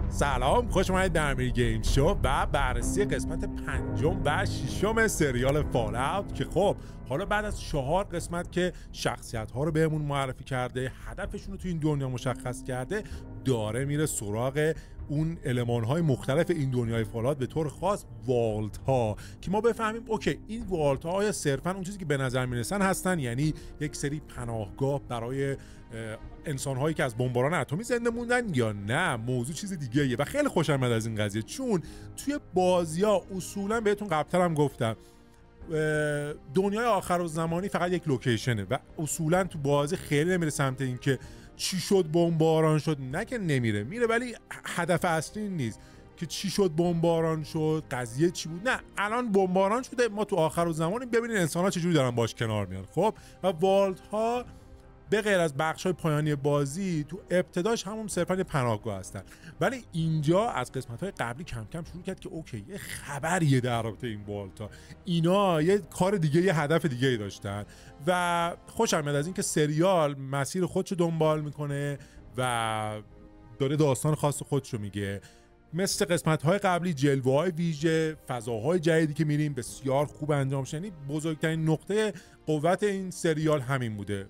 سلام، خوش اومدید به امیر گیم شو و بررسی قسمت 5 و 6 سریال فال اوت که خب حالا بعد از 4 قسمت که شخصیت ها رو بهمون معرفی کرده، هدفشون رو تو این دنیا مشخص کرده، داره میره سراغ اون المان های مختلف این دنیای فالات، به طور خاص والت ها، که ما بفهمیم اوکی این والت ها آیا صرفا اون چیزی که به نظر میرسن هستن، یعنی یک سری پناهگاه برای انسان هایی که از بمباران اتمی زنده موندن، یا نه موضوع چیز دیگه ایه. و خیلی خوشم اومد از این قضیه، چون توی بازی ها اصولا بهتون قبلتر هم گفتم دنیای آخرالزمانی فقط یک لوکیشنه و اصولا تو بازی خیلی نمیره سمت این که چی شد بمباران شد، نه که نمیره، میره ولی هدف اصلی نیست که چی شد بمباران شد، قضیه چی بود. نه، الان بمباران شده، ما تو آخرالزمانی ببینید انسان‌ها چجوری دارن باش کنار میان. خب و والت ها به غیر از بخش‌های پایانی بازی تو ابتداش همون صرفاً پناهگاه هستن، ولی اینجا از قسمت‌های قبلی کم کم شروع کرد که اوکی یه خبریه در رابطه این والتا، اینا یه کار دیگه، یه هدف دیگه‌ای داشتن و خوشم میاد از اینکه سریال مسیر خودشو دنبال میکنه و داره داستان خاص خودشو میگه. مثل قسمت‌های قبلی جلوه‌های ویژه، فضاهای جدیدی که میریم بسیار خوب انجام شد. یعنی بزرگترین نقطه قوت این سریال همین بوده،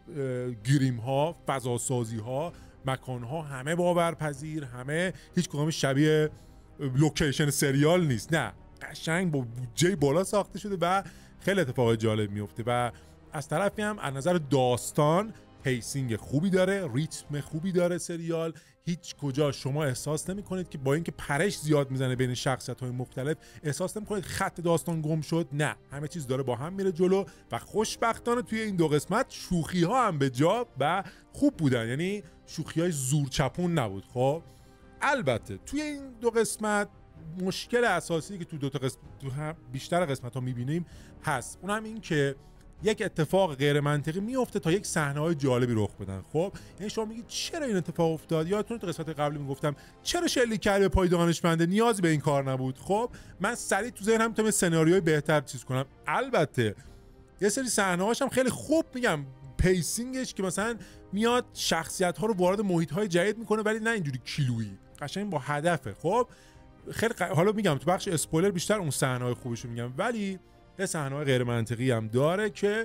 گریم ها، فضاسازی ها، مکان ها همه باورپذیر، همه هیچ کدوم شبیه لوکیشن سریال نیست، نه قشنگ با بودجه بالا ساخته شده و خیلی اتفاق جالب میفته. و از طرفی هم از نظر داستان پیسینگ خوبی داره، ریتم خوبی داره سریال، هیچ کجا شما احساس نمی کنید که با اینکه پرش زیاد میزنه بین شخصیت‌های مختلف احساس نمی کنید خط داستان گم شد، نه همه چیز داره با هم میره جلو و خوشبختانه توی این 2 قسمت شوخی ها هم به جا و خوب بودن، یعنی شوخی های زور چپون نبود. خب البته توی این 2 قسمت مشکل اساسی که تو بیشتر قسمت ها میبینیم هست، اون هم این که یک اتفاق غیر منطقی میفته تا یک صحنه‌های جالبی رخ بدن. خب یعنی شما میگید چرا این اتفاق افتاد؟ یادتونه تو قسمت قبلی میگفتم چرا شلیک کرد به پای دانشمنده، نیازی به این کار نبود. خب من سریع تو ذهنم میتونم سناریوی بهتر چیز کنم. البته یه سری صحنه‌هاش هم خیلی خوب، میگم پیسینگش که مثلا میاد شخصیت‌ها رو وارد محیط‌های جدید میکنه، ولی نه اینجوری کیلویی، قشنگ با هدفه. خب خیلی حالا میگم تو بخش اسپویلر بیشتر اون صحنه‌های خوبش رو میگم، ولی یه صحنه‌های غیر منطقی هم داره که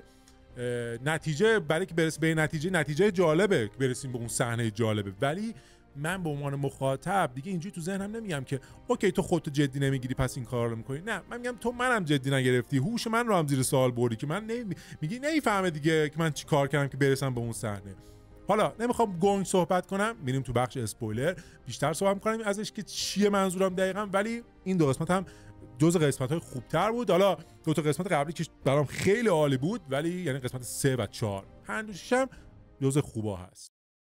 نتیجه برای که برسیم به نتیجه جالبه، برسیم به اون صحنه جالبه، ولی من به عنوان مخاطب دیگه اینجوری تو ذهنم نمیگم که اوکی تو خودتو جدی نمیگیری پس این کارا رو میکنی، نه من میگم تو منم جدی نگرفتی، هوش من رو هم زیر سوال بردی که من میگی نمیفهمه دیگه که من چی کار کردم که برسم به اون صحنه. حالا نمیخوام گنگ صحبت کنم، میریم تو بخش اسپویلر بیشتر صحبت میکنیم ازش که چیه منظورم دقیقاً، ولی این 2 قسمت هم جزء قسمت‌های خوبتر بود. حالا 2 تا قسمت قبلی که برام خیلی عالی بود، ولی یعنی قسمت 3 و 4، 5 و 6 هم جزء خوبا هست.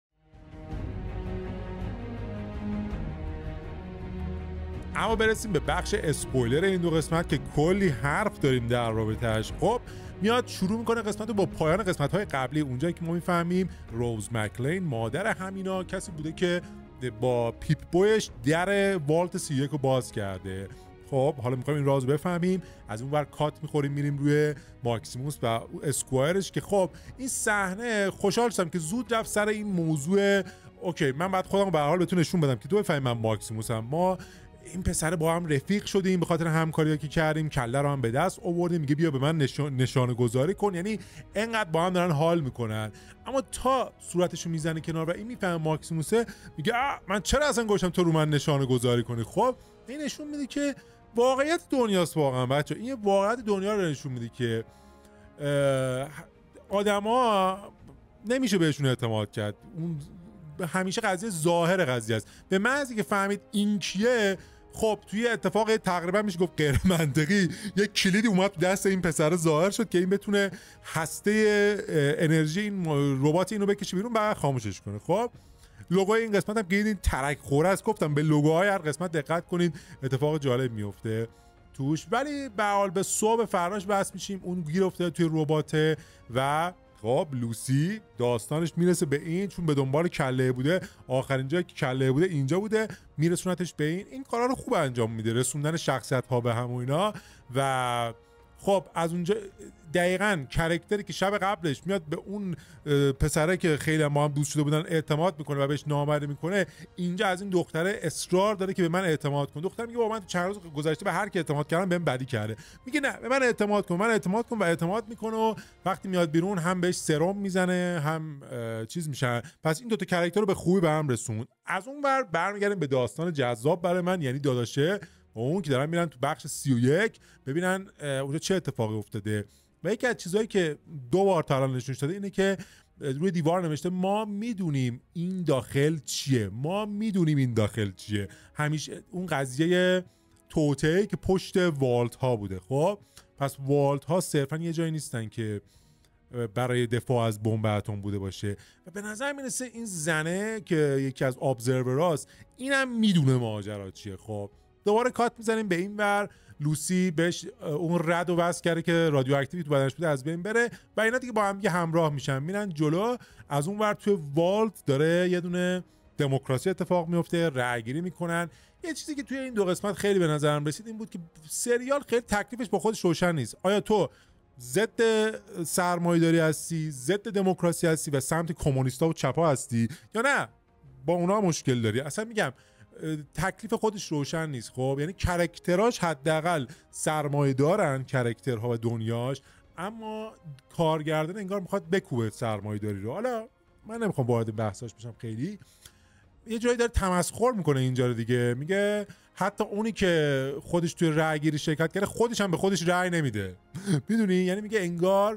اما برسیم به بخش اسپویلر این 2 قسمت که کلی حرف داریم در رابطه‌اش. خب میاد شروع میکنه قسمت رو با پایان قسمت‌های قبلی، اونجایی که ما میفهمیم روز مکلین مادر همینا کسی بوده که با پیپ بویش در والت 31 رو باز کرده. خب حالا میخوایم این راز بفهمیم، از اون ور کات میخوریم میریم روی ماکسیموس و اسکوایرش که خب این صحنه خوشحال شدم که زود رفت سر این موضوع. اوکی من بعد خودم به هر حال بهتون نشون بدم که تو بفهمید من ماکسیموسم، ما این پسر با هم رفیق شدیم به خاطر همکاری که کردیم، کله رو هم به دست آوردیم، میگه بیا به من نشانه گذاری کن، یعنی انقدر با هم دارن حال میکنن. اما تا صورتشو میزنه کنار و این میفهمه ماکسیموسه، میگه من چرا اصلا گوشم تو رو من نشانه گذاری کنی. خب این نشون میده که واقعیت دنیاست واقعا بچه، این واقعیت دنیا رو نشون میده که آدما نمیشه بهشون اعتماد کرد، اون همیشه قضیه ظاهر قضیه است. به محضی که فهمید این کیه، خب توی اتفاق تقریبا میشه گفت غیر منطقی یک کلیدی اومد دست این پسر ظاهر شد که این بتونه هسته انرژی این ربات اینو بکشه بیرون بعد خاموشش کنه. خب لوگوی این قسمت هم که این ترک خوره است، گفتم به لوگوهای هر قسمت دقت کنید اتفاق جالب میفته توش. ولی به حال به صبح فراش بس میشیم اون گیر افتاده توی ربات و خب لوسی داستانش میرسه به این، چون به دنبال کله بوده، آخرین جایی که کله بوده اینجا بوده، میرسونتش به این کارا رو خوب انجام میده، رسوندن شخصیت ها به هم و اینا. و خب از اونجا دقیقاً کاراکتری که شب قبلش میاد به اون پسره که خیلی ما هم دوست شده بودن اعتماد میکنه و بهش نامرده میکنه، اینجا از این دختره اصرار داره که به من اعتماد کن. دختر میگه با من چند روز گذشته به هر کی اعتماد کردم بهم بدی کرده. میگه نه به من اعتماد کن، من اعتماد کن و اعتماد میکنه و وقتی میاد بیرون هم بهش سرم میزنه هم چیز میشن. پس این دو تا کاراکتر رو به خوبی به هم رسوند. از اون ور برمیگردیم به داستان جذاب برای من، یعنی داداشه و اون که دارن میرن تو بخش 31 ببینن اونجا چه اتفاقی افتاده. و یکی از چیزایی که 2 بار تا الان نشون شده اینه که روی دیوار نوشته ما میدونیم این داخل چیه، ما میدونیم این داخل چیه. همیشه اون قضیه توطئه‌ای که پشت والت ها بوده. خب پس والت ها صرفا یه جایی نیستن که برای دفاع از بمب اتم بوده باشه. و به نظر میرسه این زنه که یکی از ابزروراست اینم میدونه ماجرا چیه. خب دوباره کات میزنیم به این ور، لوسی بهش اون رد و وصل کرده که رادیواکتیوی تو بدنش بوده از بین بره و اینا دیگه با هم دیگه همراه میشن میرن جلو. از اون ور توی والت داره یه دونه دموکراسی اتفاق میفته، رأیگیری میکنن. یه چیزی که توی این 2 قسمت خیلی به نظرم رسید این بود که سریال خیلی تکلیفش با خودش روشن نیست. آیا تو ضد سرمایه‌داری هستی، ضد دموکراسی هستی و سمت کمونیستا و چپا هستی، یا نه با اونا مشکل داری؟ اصلا میگم تکلیف خودش روشن نیست. خب یعنی کاراکتراش حداقل سرمایه دارن، کاراکترها و دنیاش، اما کارگردان انگار میخواد بکوبه سرمایه داری رو. حالا من نمیخوام وارد بحثاش بشم، خیلی یه جایی داره تمسخر میکنه اینجا رو دیگه. میگه حتی اونی که خودش توی رأی گیری شرکت کرده خودش هم به خودش رأی نمیده. میدونی؟ یعنی میگه انگار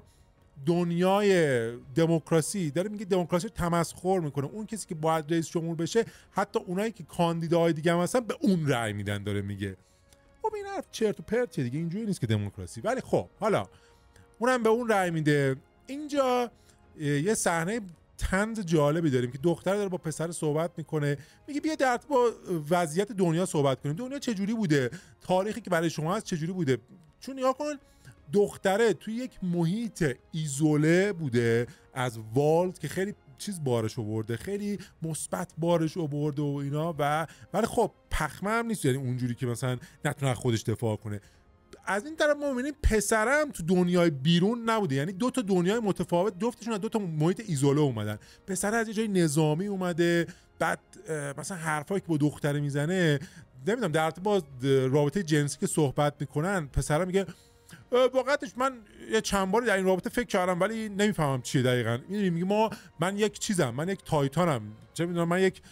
دنیای دموکراسی داره، میگه دموکراسی رو تمسخر میکنه. اون کسی که باید رئیس جمهور بشه حتی اونایی که کاندیداهای دیگه هم هستن به اون رأی میدن. داره میگه خب این حرف چرت و پرتیه دیگه، اینجوری نیست که دموکراسی. ولی خب حالا اونم به اون رأی میده. اینجا یه صحنه طنز جالبی داریم که دختر داره با پسر صحبت میکنه، میگه بیا در با وضعیت دنیا صحبت کنیم. دنیا چجوری بوده، تاریخی که برای شما هست چجوری بوده. چون نگاه کن دختره توی یک محیط ایزوله بوده از والت که خیلی چیز بارش آورده، خیلی مثبت بارش آورده و اینا، و ولی خب پخمه هم نیست، یعنی اونجوری که مثلا نتونه خودش دفاع کنه. از این طرف ما می‌بینیم پسرم تو دنیای بیرون نبوده، یعنی 2 تا دنیای متفاوت، جفتشون از 2 تا محیط ایزوله اومدن. پسر از یه جای نظامی اومده، بعد مثلا حرفایی که با دختره میزنه نمیدونم در با رابطه جنسی که صحبت میکنن، پسرم میگه واقعتش من یه چند باری در این رابطه فکر کردم ولی نمیفهمم چیه دقیقاً. میدونی میگه من یک چیزم، من یک تایتانم، چه میدونم من یک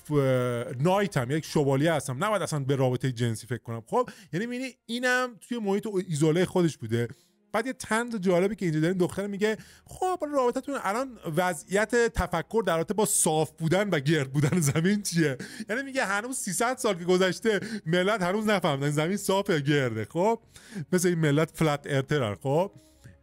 نایتم، یک شوالیه هستم، نباید اصلا به رابطه جنسی فکر کنم. خب یعنی میبینی اینم توی محیط ایزوله خودش بوده. بعد یه طنز جالبی که اینجا داریم، دختر میگه خب رابطتون الان وضعیت تفکر در رابطه با صاف بودن و گرد بودن زمین چیه؟ یعنی میگه هنوز 300 سال که گذشته ملت هنوز نفهمیدن زمین صاف یا گرده. خب مثل این ملت فلت ارترن. خب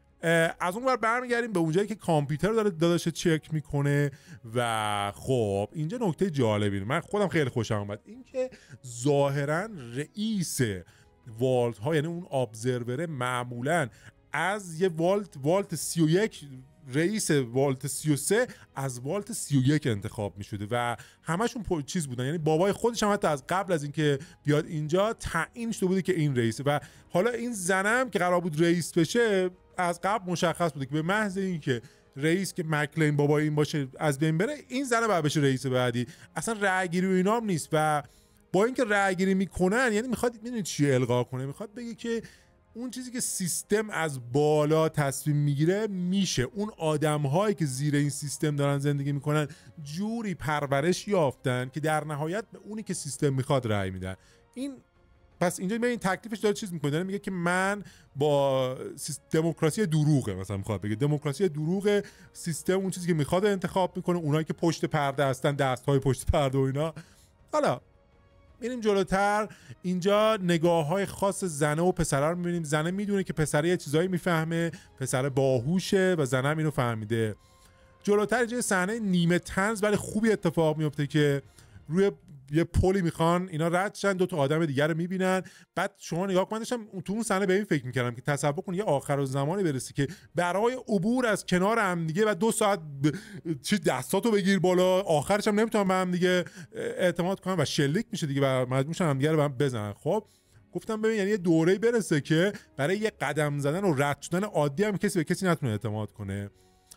از اون ور برمیگردیم به اونجایی که کامپیوتر داره داداش چک میکنه و خب اینجا نکته جالبی من خودم خیلی خوشم اومد، این که ظاهرا رئیس والت ها، یعنی اون ابزروره، معمولا از یه والت 31 رئیس والت 33 از والت 31 انتخاب می شده و همشون چیز بودن، یعنی بابای خودش هم حتی از قبل از اینکه بیاد اینجا تعیین شده بوده که این رئیسه. و حالا این زنم که قرار بود رئیس بشه از قبل مشخص بوده که به محض اینکه رئیس که مکلین بابای این باشه از بین بره، این زنه باید بشه رئیس بعدی. اصلا رأی گیری و اینا هم نیست. و با اینکه رأی گیری میکنن، یعنی میخواد میدونید چی القا کنه، میخواد بگه که اون چیزی که سیستم از بالا تصمیم میگیره میشه. اون آدم‌هایی که زیر این سیستم دارن زندگی میکنن جوری پرورش یافتن که در نهایت به اونی که سیستم میخواد رأی میدن. این پس اینجا این تکلیفش داره چیز میکنه، داره میگه که من با دموکراسی دروغه، مثلا میخواد بگه دموکراسی دروغه، سیستم اون چیزی که میخواد انتخاب میکنه، اونایی که پشت پرده هستن، دستهای پشت پرده و اینا. حالا میریم جلوتر، اینجا نگاه‌های خاص زنه و پسره رو می‌بینیم. زنه میدونه که پسره یه چیزایی میفهمه، پسره باهوشه و زنه هم اینو فهمیده. جلوتر اینجا صحنه نیمه طنز ولی خوبی اتفاق میفته که روی یه پلی میخوان اینا رد شن، 2 تا آدم دیگه رو میبینن. بعد شما نگاه کن، داشتم تو اون صحنه به این فکر میکردم که تصور کن یه آخرالزمانی برسه که برای عبور از کنار هم دیگه و 2 ساعت چی دستاتو بگیر بالا، آخرش هم نمیتونن به هم دیگه اعتماد کنن و شلیک میشه دیگه و مجبور میشن هم دیگه رو به هم بزنن. خب گفتم ببین یعنی یه دوره‌ای برسه که برای یه قدم زدن و رد شدن عادی هم کسی به کسی نتونه اعتماد کنه.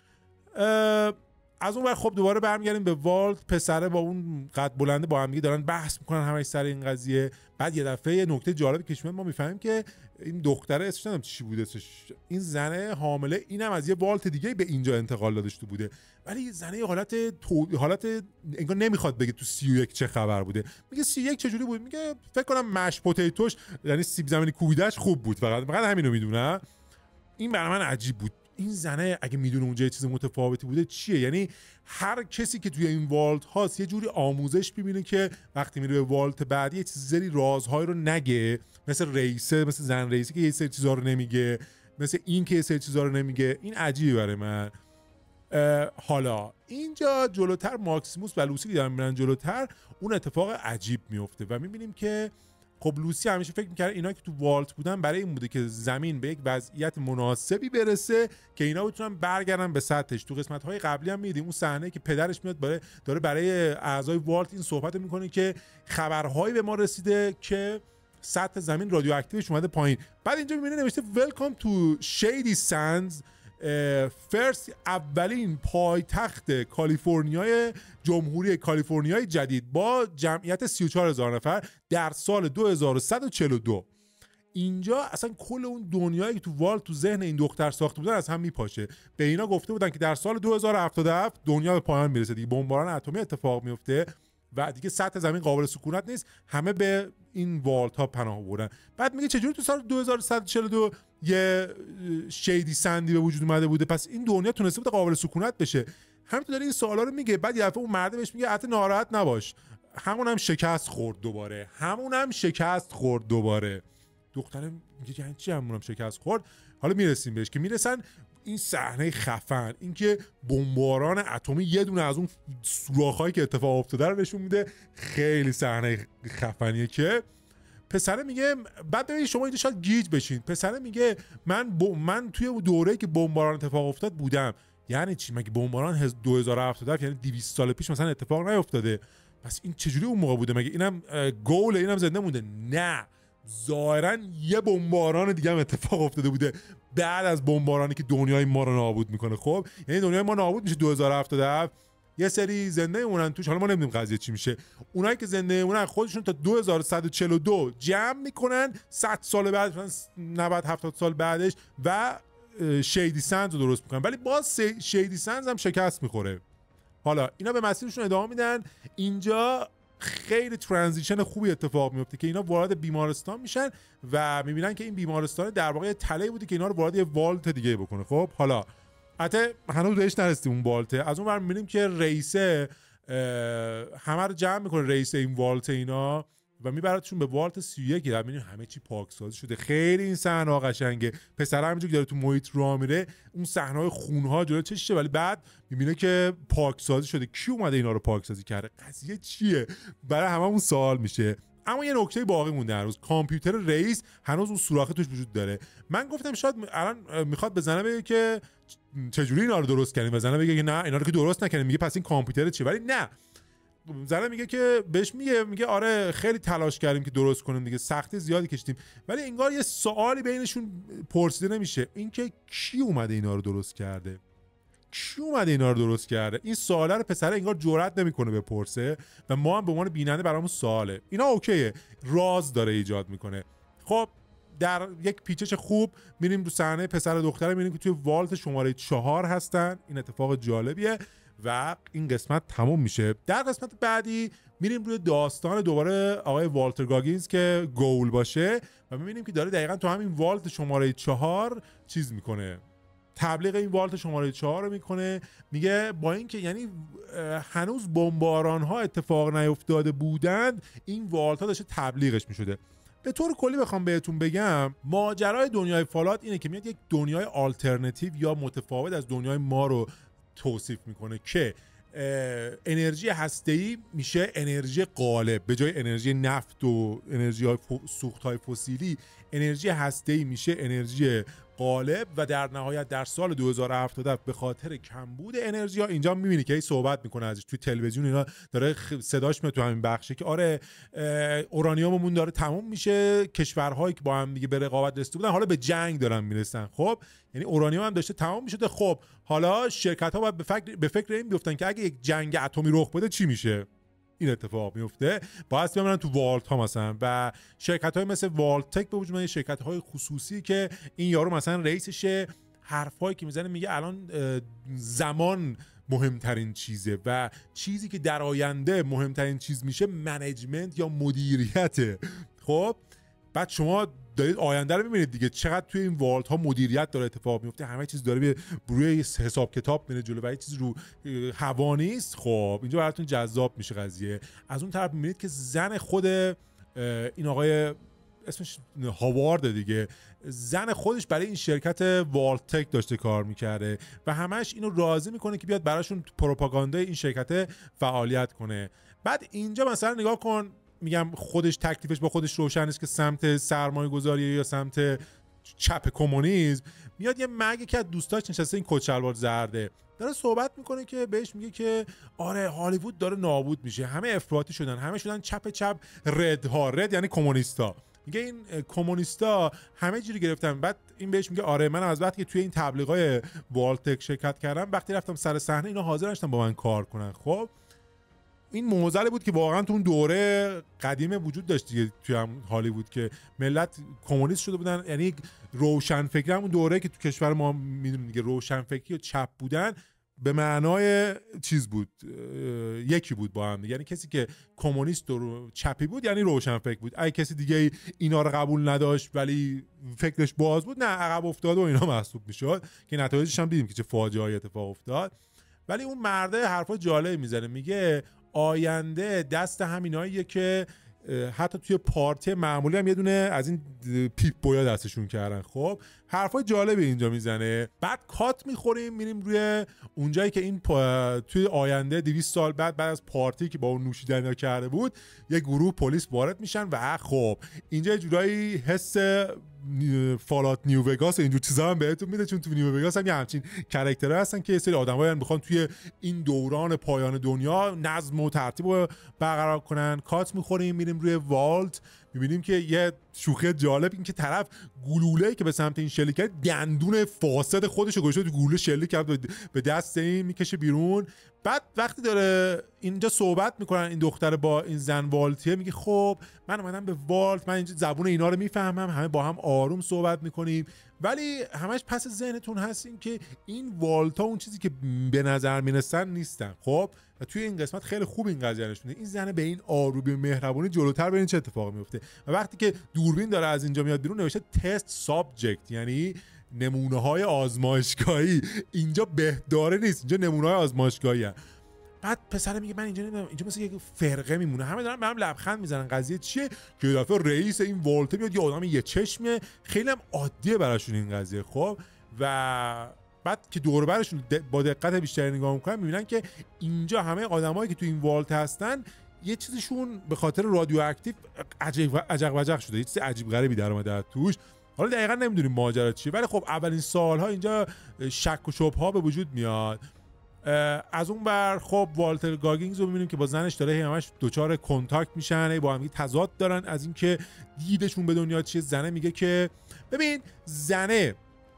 از اون ور خب دوباره برمیگردیم به والت. پسره با اون قد بلنده با هم دیگه دارن بحث میکنن همش سر این قضیه. بعد یه دفعه یه نکته جالبی که ما میفهمیم که این دختره اسمش نمیدونم چی بوده، این زنه حامله اینم از یه والت دیگه به اینجا انتقال داده شده بوده، ولی زنه حالت انگار نمیخواد بگه تو 31 چه خبر بوده. میگه 31 چجوری بود؟ میگه فکر کنم مش پوتیتوش یعنی سیب زمینی کوبیده‌اش خوب بود، فقط همینو میدونم. این برای من عجیب بود. این زنه اگه میدونه اونجا یه چیز متفاوتی بوده چیه؟ یعنی هر کسی که توی این والت هاست یه جوری آموزش ببینه که وقتی میره به والت بعدی یه چیزی رازهای رو نگه، مثل رئیسه، مثل زن رئیسی که یه سری چیزا رو نمیگه، مثل این که یه سری چیزا رو نمیگه. این عجیبه برای من. حالا اینجا جلوتر ماکسیموس و لوسی که دارن میرن جلوتر، اون اتفاق عجیب میفته و میبینیم که خب لوسی همیشه فکر می‌کرد اینا که تو والت بودن برای این بوده که زمین به یک وضعیت مناسبی برسه که اینا بتونن برگردن به سطحش. تو قسمت‌های قبلی هم می‌دیدیم اون صحنه که پدرش میاد داره برای اعضای والت این صحبت می‌کنه که خبرهایی به ما رسیده که سطح زمین رادیواکتیوش اومده پایین. بعد اینجا می‌بینید نوشته Welcome to Shady Sands، فرست اولین پایتخت کالیفرنیای جمهوری کالیفرنیای جدید با جمعیت 34,000 نفر در سال 2142. اینجا اصلا کل اون دنیایی که تو والت تو ذهن این دختر ساخته بودن از هم میپاشه. به اینا گفته بودن که در سال 2077 دنیا به پایان میرسه دیگه، بمباران اتمی اتفاق میفته و دیگه سطح زمین قابل سکونت نیست، همه به این والت ها پناه بردن. بعد میگه چجوری تو سال 2142 یه شیدی سندی به وجود اومده بوده، پس این دنیا تونسته بوده قابل سکونت بشه؟ همینطور داره این سوالا رو میگه. بعد یه دفعه اون مرد بهش میگه حتی ناراحت نباش، همونم شکست خورد دوباره. دختره میگه یعنی چی همونم شکست خورد؟ حالا میرسیم بهش که میرسن این صحنه خفن، اینکه بمباران اتمی یه دونه از اون سوراخ‌هایی که اتفاق افتاده رو نشون میده. خیلی صحنه خفنیه که پسره میگه، بعد ببینید شما اینجا شاید گیج بشین، پسره میگه من توی دوره‌ای که بمباران اتفاق افتاد بودم. یعنی چی؟ مگه بمباران 2077 یعنی 200 سال پیش مثلا اتفاق نیفتاده؟ پس این چجوری اون موقع بوده؟ مگه اینم گول اینم زنده مونده؟ نه، ظاهرا یه بمباران دیگه هم اتفاق افتاده بوده بعد از بمبارانی که دنیای ما رو نابود میکنه. خب یعنی دنیای ما نابود میشه 2077، یه سری زنده میمونن توش. حالا ما نمیدونیم قضیه چی میشه. اونایی که زنده میمونن خودشون تا 2142 جمع میکنن 100 سال بعد، 90 70 سال بعدش، و شیدی سندز رو درست میکنن، ولی باز شیدی سندز هم شکست میخوره. حالا اینا به مسیرشون ادامه میدن. اینجا خیلی ترانزیشن خوبی اتفاق میفته که اینا وارد بیمارستان میشن و میبینن که این بیمارستان در واقع تله بوده که اینا رو وارد یه والت دیگه بکنه. خب حالا البته هنوز بهش نرسیدیم اون والته. از اون ور میبینیم که رئیسه همه رو جمع میکنه، رئیس این والت اینا، و میبردشون به والت 31. میبینیم همه چی پاکسازی شده. خیلی این صحنه قشنگه. پسر همینجوری که داره تو محیط راه میره، اون صحنه‌های خون‌ها جلوی چششه، ولی بعد میبینه که پاکسازی شده. کی اومده اینا رو پاکسازی کرده؟ قضیه چیه؟ برای هممون سوال میشه. اما یه نکته باقی مونده هنوز. کامپیوتر رئیس هنوز اون سوراخ توش وجود داره. من گفتم شاید الان میخواد بزنه بگه که چجوری اینا رو درست کردیم، بزنه بگه که نه اینا رو که درست نکردیم، میگه پس این کامپیوتر چیه؟ ولی نه، زنه میگه که بهش میگه آره خیلی تلاش کردیم که درست کنیم دیگه، سختی زیادی کشیدیم، ولی انگار یه سوالی بینشون پرسیده نمیشه، اینکه کی اومده اینا رو درست کرده؟ این سواله رو پسر انگار جرئت نمیکنه بپرسه و ما هم به عنوان بیننده برامون سواله. اینا اوکیه، راز داره ایجاد میکنه. خب در یک پیچش خوب میریم تو صحنه پسر و دختره، میبینیم که توی والت شماره 4 هستن. این اتفاق جالبیه و این قسمت تموم میشه. در قسمت بعدی میریم روی داستان دوباره آقای والتر گاگینز که گول باشه و میبینیم که داره دقیقاً تو همین والت شماره 4 چیز میکنه، تبلیغ این والت شماره 4 رو میکنه. میگه با اینکه یعنی هنوز بمباران ها اتفاق نیفتاده بودند، این والت ها داشته تبلیغش میشده. به طور کلی بخوام بهتون بگم، ماجرای دنیای فالات اینه که میاد یک دنیای آلترناتیو یا متفاوت از دنیای ما رو توصیف میکنه که انرژی هسته‌ای میشه انرژی غالب، به جای انرژی نفت و انرژی سوخت‌های فسیلی انرژی هسته‌ای میشه انرژی غالب و در نهایت در سال 2077 به خاطر کمبود انرژی ها اینجا میبینی که صحبت میکنه ازش توی تلویزیون اینا داره صداش میاد تو همین بخشه که آره اورانیوممون داره تموم میشه، کشورهایی که با هم دیگه به رقابت رسیده بودن حالا به جنگ دارن میرسن. خب یعنی اورانیوم هم داشته تمام میشده. خب حالا شرکت ها باید به فکر این بیفتن که اگه یک جنگ اتمی رخ بده چی میشه. این اتفاق میفته، باعث میمونن تو والت ها مثلا و شرکت های مثل والت تک به وجود میاد، شرکت های خصوصی که این یارو مثلا رئیسشه، حرفایی که میزنه میگه الان زمان مهمترین چیزه و چیزی که در آینده مهمترین چیز میشه منیجمنت یا مدیریته. خب بعد شما دارید آینده رو میبینید دیگه، چقدر توی این والت ها مدیریت داره اتفاق میفته، همه چیز داره به روی حساب کتاب میره جلو و هیچ چیز رو هوا نیست. خب اینجا براتون جذاب میشه قضیه. از اون طرف میبینید که زن خود این آقای اسمش هاوارد دیگه، زن خودش برای این شرکت والت تک داشته کار میکرده و همش اینو راضی میکنه که بیاد براشون پروپاگاندای این شرکت فعالیت کنه. بعد اینجا مثلا نگاه کن، میگم خودش تکلیفش با خودش روشن است که سمت سرمایه گذاری یا سمت چپ کمونیسم. میاد یه مگه که از دوستاش نشسته این کت شلوار زرده داره صحبت میکنه که بهش میگه که آره هالیوود داره نابود میشه، همه افراطی شدن، همه شدن چپ رد ها، رد یعنی کمونیستا. میگه این کمونیستا همه جوری گرفتن. بعد این بهش میگه آره منم از وقتی که توی این تبلیغات والت تک شرکت کردم وقتی رفتم سر صحنه اینا حاضر نشدن با من کار کنن. خب این معضلی بود که واقعا تو اون دوره قدیمه وجود داشت دیگه توی هم هالیوود که ملت کمونیست شده بودن. یعنی روشنفکری همون دوره که تو کشور ما میدونیم دیگه، روشنفکری و چپ بودن به معنای چیز بود، یکی بود با هم دیگه. یعنی کسی که کمونیست و چپی بود یعنی روشنفکر بود. اگه کسی دیگه اینا رو قبول نداشت ولی فکرش باز بود، نه عقب افتاده و اینا محسوب میشد که نتایجش هم دیدیم که چه فاجعه‌ای اتفاق افتاد. ولی اون مرده حرفا جالب میزنه، میگه آینده دست همیناییه که حتی توی پارتی معمولی هم یه دونه از این پیپ بویا دستشون کردن. خب حرفای جالبی اینجا میزنه. بعد کات میخوریم میریم روی اونجایی که این توی آینده 200 سال بعد از پارتی که با اون نوشیدنی کرده بود یه گروه پلیس وارد میشن و خب اینجا جورایی حس فالات نیو وگاس اینجور چیزا هم بهتون میده، چون تو نیو وگاس هم یه همچین کاراکترها هستن که یه سری آدمایی میخوان توی این دوران پایان دنیا نظم و ترتیب رو برقرار کنن. کات میخوریم میریم روی والت، میبینیم که یه شوخی جالب این که طرف گلوله‌ای که به سمت این شلیک کرد دندون فاسد خودش رو گذاشته تو گلوله، شلیک کرد به دست این میکشه بیرون. بعد وقتی داره اینجا صحبت میکنن این دختر با این زن والتیه، میگه خب من اومدم به والت، من اینجا زبون اینا رو میفهمم، همه با هم آروم صحبت میکنیم، ولی همش پس ذهنتون هست این که این والت ها اون چیزی که به نظر میرسن نیستن. خب و توی این قسمت خیلی خوب این قضیه نشونه، این زن به این آرومی مهربونی جلوتر ببین چه اتفاقی میفته. و وقتی که دوربین داره از اینجا میاد بیرون نوشته تست سابجکت، یعنی نمونه های آزمایشگاهی. اینجا بهداره نیست، اینجا نمونه های آزمایشگاهی هست. بعد پسر میگه من اینجا نمیدونم، اینجا مثل یک فرقه میمونه، همه دارن به هم لبخند میزنن. قضیه چیه که یه دفعه رئیس این والت میاد، یه آدم یه چشمه، خیلی هم عادیه براشون این قضیه. خب و بعد که دور و برشون با دقت بیشتری نگاه میکنن میبینن که اینجا همه آدمایی که تو این والت هستن یه چیزشون به خاطر رادیواکتیو عجق وجق شده، یه چیز عجیب غریبی در اومده توش. حالا دقیقاً نمیدونیم ماجرا چیه، ولی خب اولین سالها اینجا شک و شبهه به وجود میاد. از اون بر خب والتر گاگینز رو میبینیم که با زنش داره همش دوچار کنتاکت میشن، با هم تضاد دارن از اینکه دیدشون به دنیا چیه. زنه میگه که ببین زنه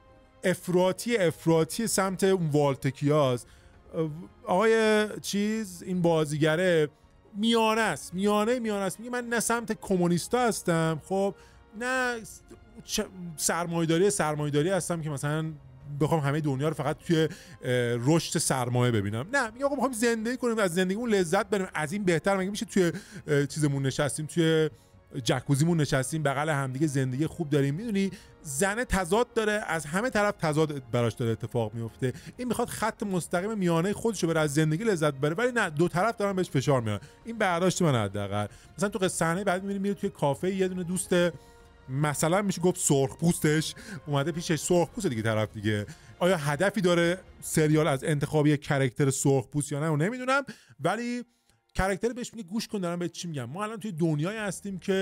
افراطی سمت اون والتکیاست، آقای چیز این بازیگره میانه است، میانه میگه من نه سمت کمونیستا هستم، خب نه سرمایه‌داری هستم که مثلا بخوام همه دنیا رو فقط توی رشد سرمایه ببینم، نه میگه آقا میخوام زندگی کنیم، از زندگیمون لذت ببریم، از این بهتر مگه میشه توی چیزمون نشستیم، توی جکوزیمون نشستیم بغل همدیگه زندگی خوب داریم. میدونی زن تضاد داره، از همه طرف تضاد براش داره اتفاق میفته. این میخواد خط مستقیم میانه خودشو بره، از زندگی لذت ببره، ولی نه دو طرف دارن بهش فشار میارن. این برداشت من حداقل. مثلا تو صحنه بعد میبینیم میره توی کافه، یه دونه دوست مثلا میشه گفت سرخپوستش اومده پیشش، سرخپوست دیگه طرف دیگه. آیا هدفی داره سریال از انتخاب یک کاراکتر سرخپوست یا نه اون نمیدونم، ولی کاراکتر بهش میگه گوش کن دارم بهت چی میگم. ما الان توی دنیایی هستیم که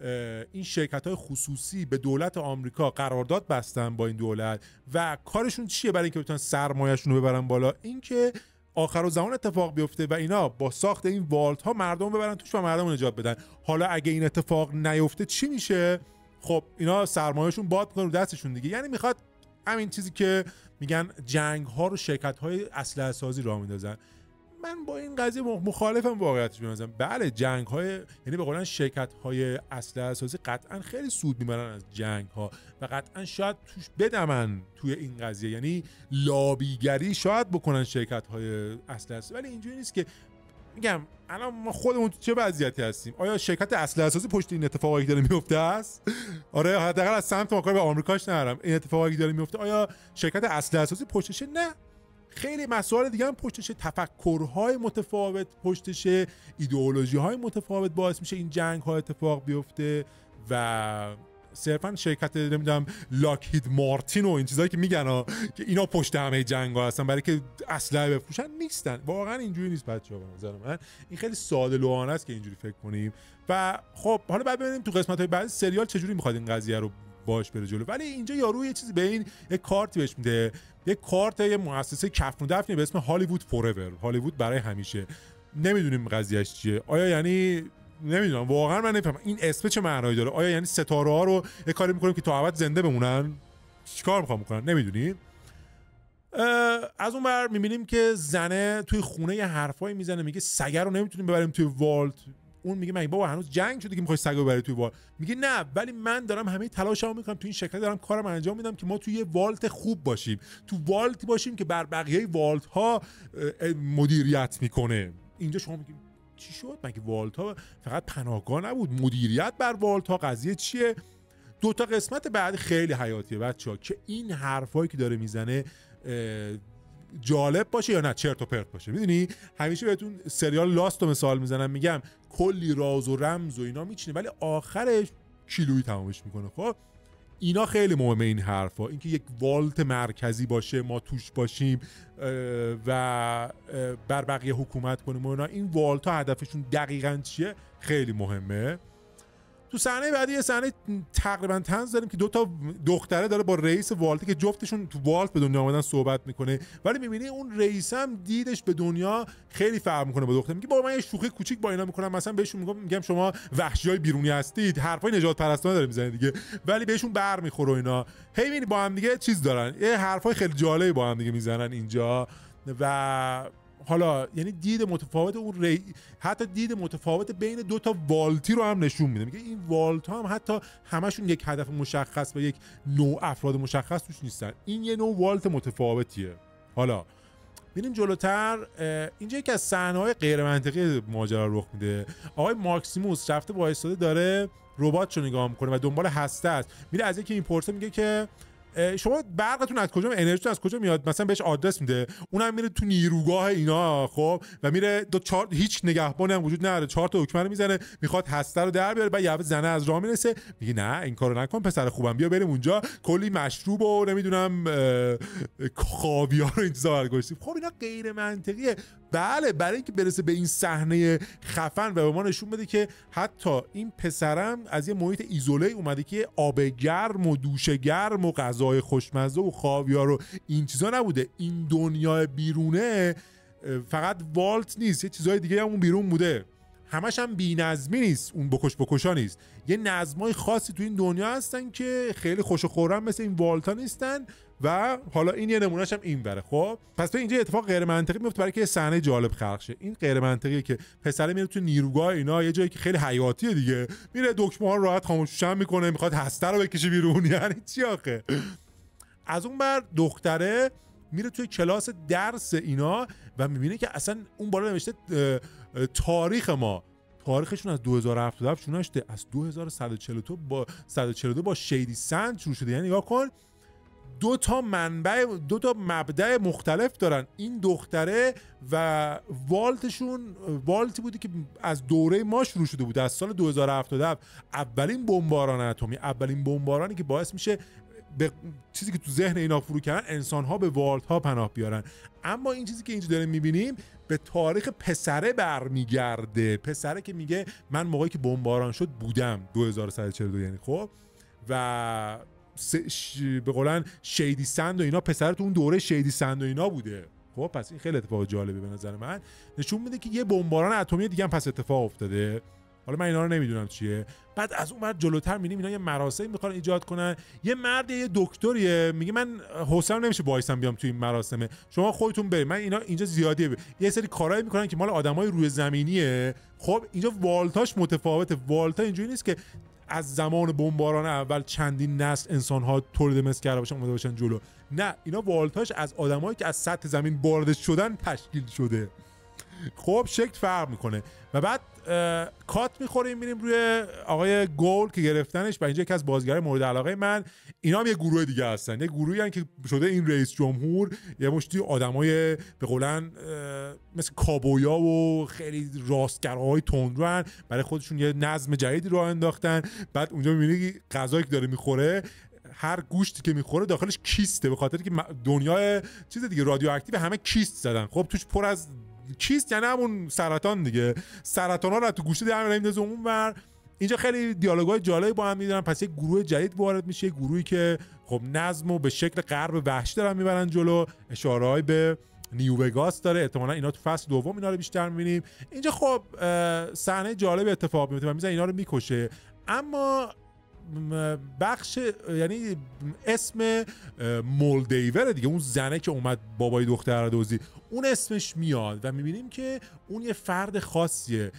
این شرکت‌های خصوصی به دولت آمریکا قرارداد بستن با این دولت و کارشون چیه برای اینکه بتونن سرمایه‌شون رو ببرن بالا؟ اینکه آخرالزمان اتفاق بیفته و اینا با ساخت این والت ها مردم ببرن توش و مردم نجات بدن. حالا اگه این اتفاق نیفته چی میشه؟ خب اینا سرمایه‌شون باد می‌کنه رو دستشون دیگه. یعنی میخواد همین چیزی که میگن جنگ ها رو شرکت های اسلحه سازی راه میندازن. من با این قضیه مخالفم واقعیتش بنظرم. بله جنگ های، یعنی به قولن شرکت های اسلحه سازی قطعا خیلی سود میبرن از جنگ ها و قطعا شاید توش بدمن توی این قضیه، یعنی لابیگری شاید بکنن شرکت های اسلحه سازی، ولی اینجوری نیست که میگم الان ما خودمون تو چه وضعیتی هستیم. آیا شرکت اسلحه سازی پشت این اتفاقی که داره میفته است؟ آره حداقل از سمت ما کار به آمریکاش ندارم. این اتفاقی که داره میفته آیا شرکت اسلحه سازی پشتشه؟ نه، خیلی مسائل دیگه هم پشتشه، تفکرهای متفاوت پشتشه، ایدئولوژی‌های متفاوت باعث میشه این جنگ‌ها اتفاق بیفته و صرفا شرکت نمیدونم لاکهید مارتین و این چیزایی که میگن که اینا پشت همه جنگ‌ها هستن برای که اسلحه بفروشن، نیستن. واقعا اینجوری نیست بچه‌ها. به نظر من این خیلی ساده لوحانه است که اینجوری فکر کنیم. و خب حالا بعد ببینیم تو قسمت‌های بعدی سریال چجوری می‌خواد این قضیه رو باش بره جلو. ولی اینجا یارو یه چیزی به این یه کارتی بهش میده، یه کارت یه مؤسسه کفن و دفنی به اسم هالیوود فوراور، هالیوود برای همیشه. نمیدونیم قضیهش چیه. آیا یعنی نمیدونم، واقعا من نمیفهمم این اسم چه معنایی داره. آیا یعنی ستاره ها رو یه کاری میکنیم که تا ابد زنده بمونن؟ چیکار میخوام بکنن؟ نمیدونیم. از اون بر میبینیم که زنه توی خونه یه حرفایی میزنه، میگه سگه رو نمیتونیم ببریم توی والت. اون میگه مگه بابا هنوز جنگ شده که میخوای سگو ببری توی والت؟ میگه نه، ولی من دارم همه تلاشمو میکنم تو این شکلی دارم کارم انجام میدم که ما توی یه والت خوب باشیم، تو والتی باشیم که بر بقیه والت ها مدیریت میکنه. اینجا شما میگید چی شد؟ مگه والت ها فقط پناهگاه نبود؟ مدیریت بر والت ها قضیه چیه؟ دو تا قسمت بعد خیلی حیاتیه بچه‌ها که این حرفایی که داره میزنه جالب باشه یا نه چرت و پرت باشه. میدونی همیشه بهتون سریال لاست رو مثال میزنم، میگم کلی راز و رمز و اینا میچینه ولی آخرش کیلویی تمامش میکنه. خب اینا خیلی مهمه این حرفا، اینکه یک والت مرکزی باشه، ما توش باشیم و بر بقیه حکومت کنیم و اینا. این والت ها هدفشون دقیقاً چیه خیلی مهمه. تو صحنه بعدی یه صحنه تقریبا طنز داریم که دو تا دختره داره با رئیس والتی که جفتشون تو والت به دنیا اومدن صحبت میکنه، ولی میبینی اون رئیس هم دیدش به دنیا خیلی فرق میکنه با دختر. میگه بابا من یه شوخی کوچیک با اینا میکنم، مثلا بهشون میگم شما وحشیای بیرونی هستید، حرفای نجات پرستانه داره میزنه دیگه، ولی بهشون برمیخوره اینا. هی میبینی با هم دیگه چیز دارن، یه حرفای خیلی جالبی با هم دیگه میزنن اینجا. و حالا یعنی دید متفاوت اون حتی دید متفاوت بین دو تا والتی رو هم نشون میده. میگه این والت ها هم حتی همشون یک هدف مشخص و یک نوع افراد مشخص توش نیستن، این یه نوع والت متفاوتیه. حالا ببینیم جلوتر اینجا یکی از صحنه‌های غیر منطقی ماجرا رخ میده. آقای ماکسیموس رفته وایساده داره رباتشو نگاه میکنه و دنبال هسته است. میره از یکی میپرسه، میگه که شما برقتون از کجا، انرژیتون از کجا میاد؟ مثلا بهش آدرس میده، اونم میره تو نیروگاه اینا. خب و میره هیچ نگهبانی هم وجود نداره، 4 تا دکمه رو میزنه میخواد هسته رو در بیاره. بعد یه زنه از راه میرسه میگه نه این کارو نکن پسر خوبم، بیا بریم اونجا کلی مشروب و نمیدونم خاویار و این چیزا برگشتیم. خب اینا غیر منطقیه. بله برای اینکه برسه به این صحنه خفن و به ما نشون بده که حتی این پسرم از یه محیط ایزوله اومده که آب گرم و دوش گرم و غذای خوشمزه و خاویار و این چیزا نبوده. این دنیای بیرونه فقط والت نیست، یه چیزای دیگه هم اون بیرون بوده. همش هم بی‌نظمی نیست، اون بکشا نیست. یه نظمای خاصی تو این دنیا هستن که خیلی خوش و خورم مثل این والتا نیستن و حالا این یه نمونهش هم این بره. خب پس تو اینجا اتفاق غیر منطقی میفته برای که یه صحنه جالب خلق شه. این غیر منطقیه که پسر میره تو نیروگاه اینا، یه جایی که خیلی حیاتیه دیگه، میره دکمه ها رو راحت خاموشش میکنه، میخواد هسته رو بکشه بیرون. یعنی چی آخه؟ از اون بر دختره میره توی کلاس درس اینا و میبینه که اصلا اون بالا نوشته تاریخ ما، تاریخشون از 2077 شروع نشده، از 2142 با شیدی سند شروع شده. یعنی نگاه کن دو تا مبدأ مختلف دارن این دختره و والتشون. والتی بودی که از دوره ما شروع شده بود، از سال 2077. اولین بمباران اتمی، اولین بمبارانی که باعث میشه به چیزی که تو ذهن اینا فرو کردن انسان‌ها به والت‌ها پناه بیارن. اما این چیزی که اینجا داریم می‌بینیم به تاریخ پسره برمیگرده. پسره که میگه من موقعی که بمباران شد بودم 2142 یعنی خب و به قولن شیدی سند و اینا پسر تو اون دوره شیدی سند و اینا بوده. خب پس این خیلی اتفاق جالبه به نظر من، نشون میده که یه بمباران اتمی دیگه هم پس اتفاق افتاده. حالا من اینا رو نمیدونم چیه. بعد از اون بعد جلوتر میبینیم اینا یه مراسمی میخوان ایجاد کنن. یه مرد یه دکتریه میگه من حوصله‌ام نمیشه وایسم بیام توی این مراسمه، شما خودتون برید، من اینا اینجا زیادیه. یه سری کارهایی میکنن که مال آدمای روی زمینیه. خب اینجا والتاش متفاوته. والتا اینجوری نیست که از زمان بمباران اول چندین نسل انسان‌ها تولید مثل کرده باشن اومده باشن جلو. نه، اینا والتاش از آدمایی که از سطح زمین وارد شدن تشکیل شده. خب شکل فرق میکنه. و بعد کات میخوریم میریم روی آقای گول که گرفتنش و اینجا یکی از بازیگرای مورد علاقه من. اینا هم یه گروه دیگه هستن، یه گروهی هستن که شده این رئیس جمهور یه مشتی آدمای به قولن مثل کابویا و خیلی راستگراهای تندرو برای خودشون یه نظم جدیدی راه انداختن. بعد اونجا میبینی غذایی که داره میخوره هر گوشتی که میخوره داخلش کیسته، به خاطر که دنیای چیز دیگه رادیواکتیو همه کیست زدن. خب توش پر از کیست، یعنی همون سرطان دیگه، سرطانا رو تو گوشت در میندازه اونور. اینجا خیلی دیالوگای جالبی با هم میدونن. پس یک گروه جدید وارد میشه، گروهی که خب نظمو به شکل غرب وحشی دارن میبرن جلو. اشاره‌ای به نیو وگاس داره، احتمالاً اینا تو فصل دوم اینا رو بیشتر میبینیم. اینجا خب صحنه جالب اتفاق میفته و میزنه اینا رو میکشه. اما بخش یعنی اسم مولدیور دیگه، اون زنه که اومد بابای دختر دوزی، اون اسمش میاد و میبینیم که اون یه فرد خاصیه.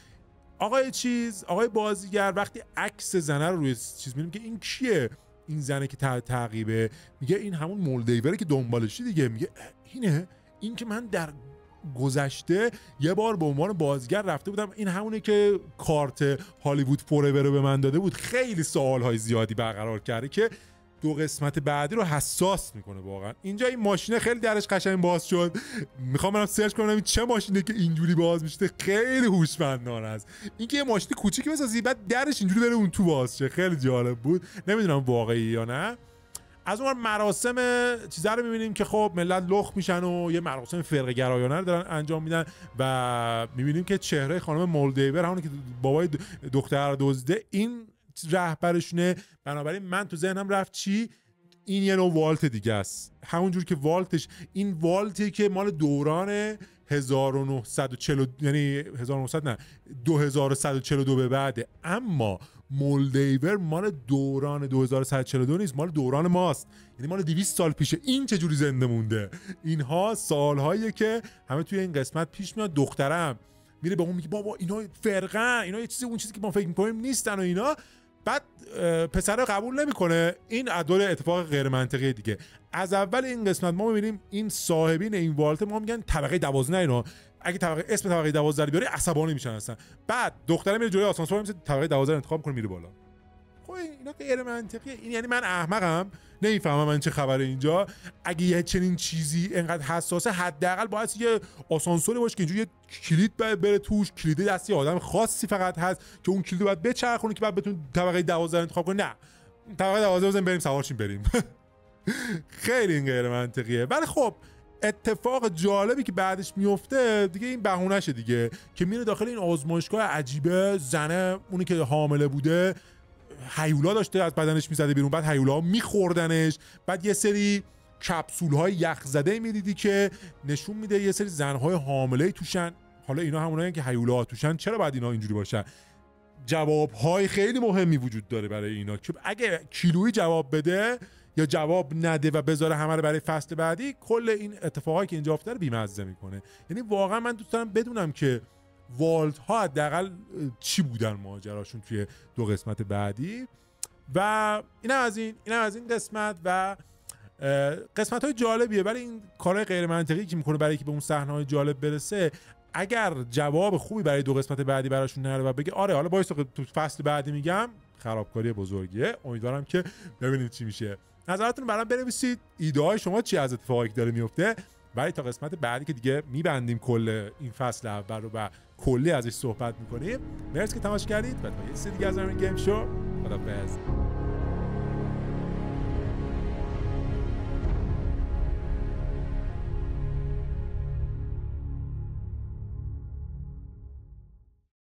آقای بازیگر وقتی عکس زنه رو روی چیز میبینیم که این کیه، این زنه که تعقیبه، میگه این همون مولدیوره که دنبالشی دیگه. میگه اینه، این که من در گذشته یه بار به عنوان بازیگر رفته بودم، این همونه که کارت هالیوود فوراور رو به من داده بود. خیلی سوالهای زیادی برقرار کرده که دو قسمت بعدی رو حساس میکنه واقعا. اینجا این ماشینه خیلی درش قشنگ باز شد، میخوام برم سرچ کنم چه ماشینه که اینجوری باز میشه. خیلی هوشمندانه است اینکه یه ماشین کوچیکی بسازی بعد درش اینجوری بره اون تو باز شه. خیلی جالب بود، نمیدونم واقعی یا نه. از اون مراسم چیزا رو می‌بینیم که خب ملت لخ میشن و یه مراسم فرقه گرایانه رو دارن انجام میدن و می‌بینیم که چهره خانم مولدیور، همونی که بابای دختر دزده، این رهبرشونه. بنابراین من تو ذهنم رفت چی؟ این یه نوع والت دیگه است، همونجور که والتش این والتی که مال دوران 1940 یعنی 1900 نه 2142 به بعده. اما مولدیور مال دوران 2142 نیست، مال دوران ماست، یعنی مال 200 سال پیشه. این چه جوری زنده مونده؟ اینها سالهاییه که همه توی این قسمت پیش میاد. دخترم میره به اون میگه بابا اینا فرقن، اینا یه چیزی اون چیزی که ما فکر می‌کنیم نیستن و اینا. بعد پسر قبول نمیکنه. این عدل اتفاق غیر منطقی دیگه. از اول این قسمت ما میبینیم این صاحبین این والت ما میگن طبقه 12 اینا، اگه اسم طبقه 12 بیاری عصبانی میشن اصلا. بعد دختره میره جلوی آسانسور میشه طبقه 12 انتخاب کنه میره بالا. خب اینا غیر منطقیه. این یعنی من احمقم نمیفهمم من چه خبره اینجا. اگه یه چنین چیزی اینقدر حساسه حداقل باید یه آسانسوری باشه که اینجوری یه کلید بره توش، کلید دستی آدم خاصی فقط هست که اون کلید باید بچرخونه که بعد بتون طبقه 12 انتخاب کنه. نه، طبقه 12 بزنیم بریم سوارشیم بریم. خیلی این غیر منطقیه. ولی خب اتفاق جالبی که بعدش میفته دیگه این بهونه‌شه دیگه، که میره داخل این آزمایشگاه عجیبه. زنه اونی که حامله بوده هیولا داشته از بدنش میزده بیرون، بعد هیولا میخوردنش. بعد یه سری کپسول‌های یخ زده میدیدی که نشون میده یه سری زن‌های حامله توشن. حالا اینا همونایی که هیولا توشن، چرا باید اینا اینجوری باشن؟ جواب‌های خیلی مهمی وجود داره برای اینا که اگه کیلویی جواب بده یا جواب نده و بذاره همه رو برای فصل بعدی، کل این اتفاقایی که اینجا افتاده بی‌مزه میکنه. یعنی واقعا من دوست دارم بدونم که والت ها حداقل چی بودن ماجراشون توی دو قسمت بعدی. و اینم از این قسمت. و قسمت های جالبیه، ولی این کارهای غیر منطقی که میکنه برای که به اون صحنه های جالب برسه، اگر جواب خوبی برای دو قسمت بعدی براشون نره و بگه آره حالا باعث تو فصل بعدی میگم، خرابکاری بزرگیه. امیدوارم که ببینید چی میشه. نظراتتون برام بنویسید. ایده های شما چی از اتفاقی که داره میفته؟ برای تا قسمت بعدی که دیگه میبندیم کل این فصل اول رو و کلی ازش صحبت میکنیم. مرسی که تماشا کردید و تا یه چیز دیگه از همین گیم شو. خدافظ.